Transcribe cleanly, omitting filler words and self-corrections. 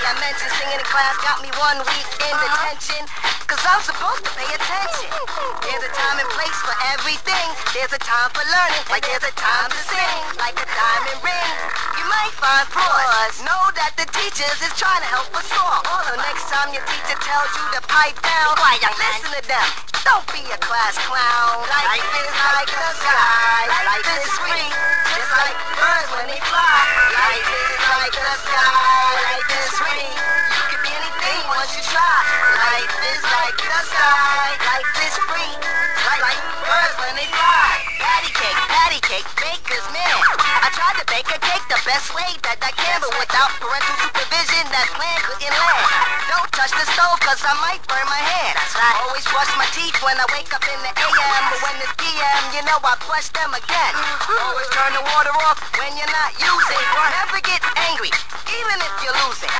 I mentioned singing in class got me 1 week in detention. Cause I'm supposed to pay attention. There's a time and place for everything. There's a time for learning, like there's a time to sing. Like a diamond ring, you might find flaws. Know that the teachers is trying to help us all. So next time your teacher tells you to pipe down, listen to them. Don't be a class clown. Life is like the sky. Life is sweet, just like birds when they fly. Life is like the sky. Life is sweet. You can be anything once you try. Life is like the sky. Life is free, like birds when they fly. Patty cake, baker's man. I tried to bake a cake the best way that I can, but without parental supervision, that plan couldn't land. Don't touch the stove, cause I might burn my hand. Always brush my teeth when I wake up in the AM, but when it's PM, you know I brush them again. Always turn the water off when you're not using. Never get angry, even if you're losing.